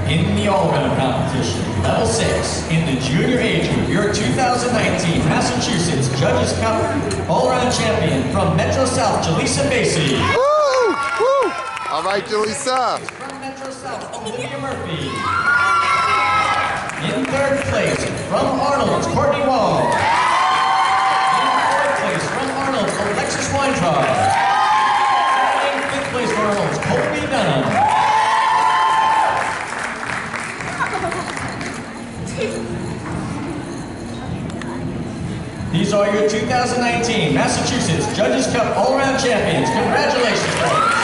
In the all-around competition, level 6, in the junior age group, your 2019 Massachusetts Judges Cup all-around champion from Metro South, Jalysa Facey. Woo! Woo! All right, Jalysa. From Metro South, Olivia Murphy. In third place, from Arnold, Courtney Wall. In fourth place, from Arnold, Alexis Weintraub. And in fifth place, for Arnold, Colby Dunham. These are your 2019 Massachusetts Judges Cup All-Around Champions. Congratulations, folks.